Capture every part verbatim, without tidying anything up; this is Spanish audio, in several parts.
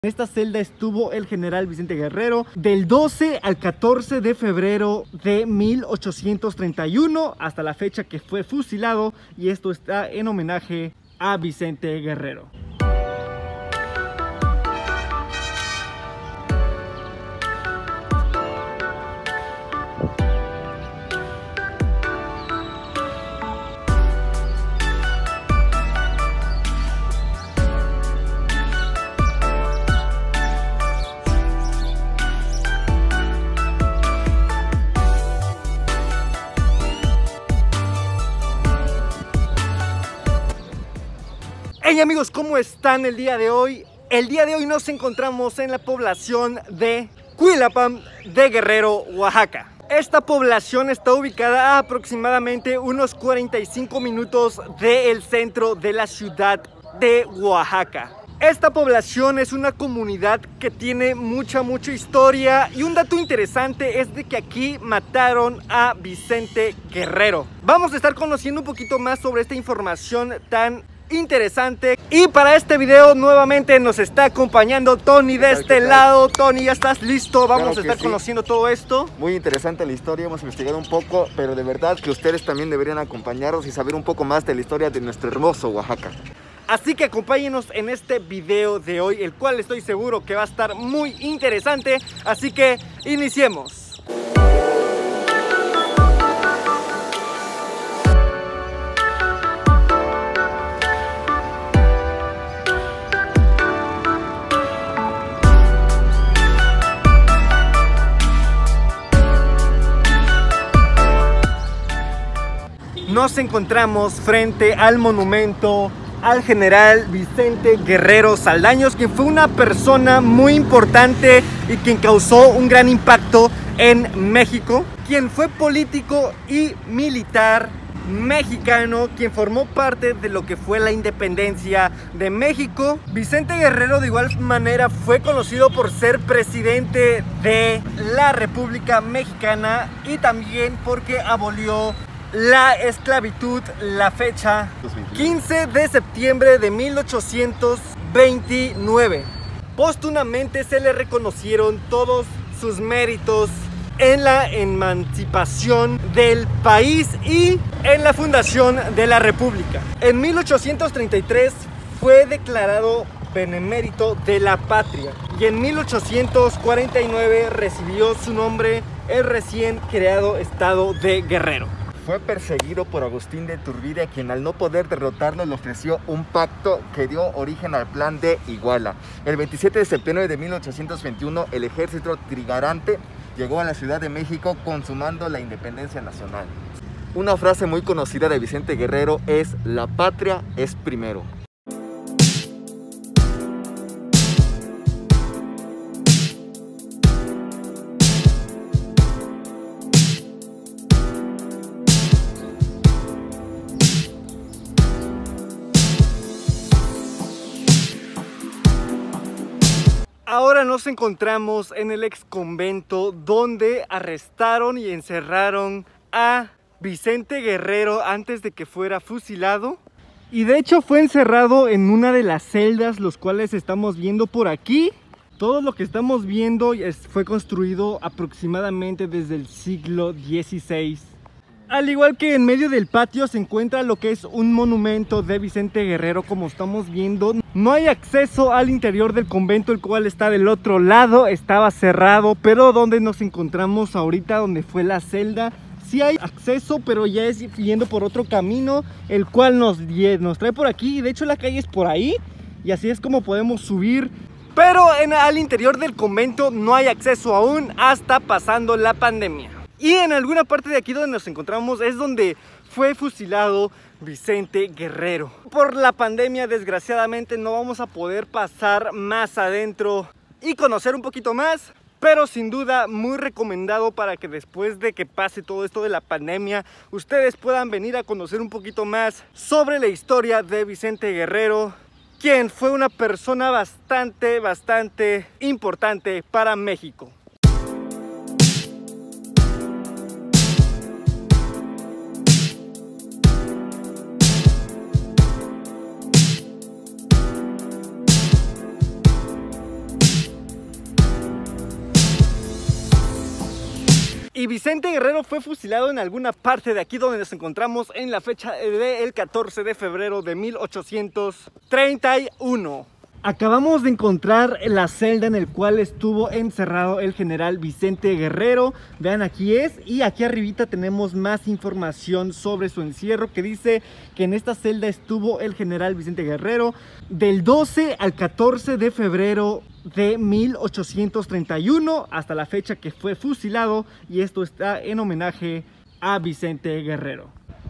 En esta celda estuvo el general Vicente Guerrero del doce al catorce de febrero de mil ochocientos treinta y uno hasta la fecha que fue fusilado, y esto está en homenaje a Vicente Guerrero. Hey amigos, ¿cómo están el día de hoy? El día de hoy nos encontramos en la población de Cuilapam de Guerrero, Oaxaca. Esta población está ubicada a aproximadamente unos cuarenta y cinco minutos del centro de la ciudad de Oaxaca. Esta población es una comunidad que tiene mucha, mucha historia, y un dato interesante es de que aquí mataron a Vicente Guerrero. Vamos a estar conociendo un poquito más sobre esta información tan interesante, y para este video nuevamente nos está acompañando Tony de este lado. Tony, ¿ya estás listo? Vamos Claro a estar sí. conociendo todo esto. Muy interesante la historia, hemos investigado un poco, pero de verdad que ustedes también deberían acompañarnos y saber un poco más de la historia de nuestro hermoso Oaxaca. Así que acompáñenos en este video de hoy, el cual estoy seguro que va a estar muy interesante. Así que iniciemos. Nos encontramos frente al monumento al general Vicente Guerrero Saldaños, quien fue una persona muy importante y quien causó un gran impacto en México, quien fue político y militar mexicano, quien formó parte de lo que fue la independencia de México. Vicente Guerrero de igual manera fue conocido por ser presidente de la República Mexicana, y también porque abolió la esclavitud, la fecha quince de septiembre de mil ochocientos veintinueve. Póstumamente se le reconocieron todos sus méritos en la emancipación del país y en la fundación de la República. En mil ochocientos treinta y tres fue declarado benemérito de la patria, y en mil ochocientos cuarenta y nueve recibió su nombre el recién creado estado de Guerrero. Fue perseguido por Agustín de Iturbide, quien al no poder derrotarlo le ofreció un pacto que dio origen al Plan de Iguala. El veintisiete de septiembre de mil ochocientos veintiuno el ejército trigarante llegó a la Ciudad de México, consumando la independencia nacional. Una frase muy conocida de Vicente Guerrero es: la patria es primero. Ahora nos encontramos en el ex convento, donde arrestaron y encerraron a Vicente Guerrero antes de que fuera fusilado. Y de hecho fue encerrado en una de las celdas, los cuales estamos viendo por aquí. Todo lo que estamos viendo es, fue construido aproximadamente desde el siglo dieciséis. Al igual que en medio del patio se encuentra lo que es un monumento de Vicente Guerrero, como estamos viendo. No hay acceso al interior del convento, el cual está del otro lado, estaba cerrado, pero donde nos encontramos ahorita, donde fue la celda, sí hay acceso, pero ya es yendo por otro camino, el cual nos, nos trae por aquí. De hecho la calle es por ahí, y así es como podemos subir. Pero en, al interior del convento no hay acceso aún, hasta pasando la pandemia. Y en alguna parte de aquí donde nos encontramos es donde fue fusilado Vicente Guerrero. Por la pandemia, desgraciadamente, no vamos a poder pasar más adentro y conocer un poquito más, pero sin duda muy recomendado para que después de que pase todo esto de la pandemia, ustedes puedan venir a conocer un poquito más sobre la historia de Vicente Guerrero, quien fue una persona bastante, bastante importante para México. Y Vicente Guerrero fue fusilado en alguna parte de aquí donde nos encontramos en la fecha del catorce de febrero de mil ochocientos treinta y uno. Acabamos de encontrar la celda en la cual estuvo encerrado el general Vicente Guerrero. Vean, aquí es, y aquí arribita tenemos más información sobre su encierro, que dice que en esta celda estuvo el general Vicente Guerrero del doce al catorce de febrero de mil ochocientos treinta y uno hasta la fecha que fue fusilado, y esto está en homenaje a Vicente Guerrero.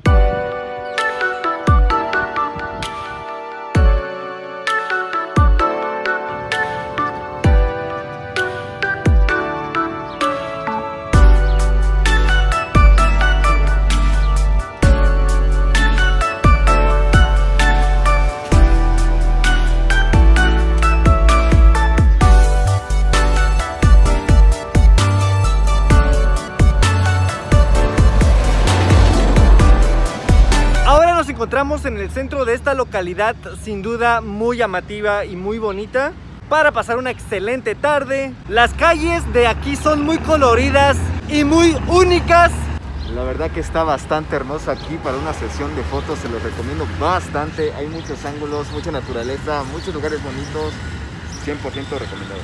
Nos encontramos en el centro de esta localidad, sin duda muy llamativa y muy bonita para pasar una excelente tarde. Las calles de aquí son muy coloridas y muy únicas. La verdad que está bastante hermoso aquí para una sesión de fotos, se los recomiendo bastante. Hay muchos ángulos, mucha naturaleza, muchos lugares bonitos, cien por ciento recomendado.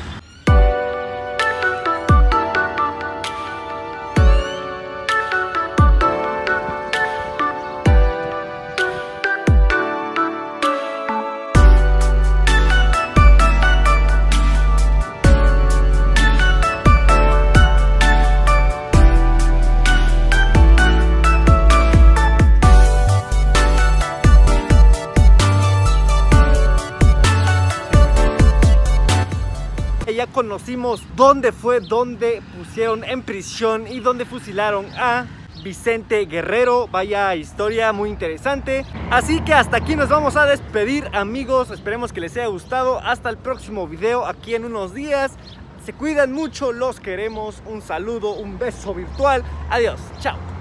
Ya conocimos dónde fue, dónde pusieron en prisión y dónde fusilaron a Vicente Guerrero. Vaya historia muy interesante. Así que hasta aquí nos vamos a despedir, amigos. Esperemos que les haya gustado. Hasta el próximo video aquí en unos días. Se cuidan mucho, los queremos. Un saludo, un beso virtual. Adiós, chao.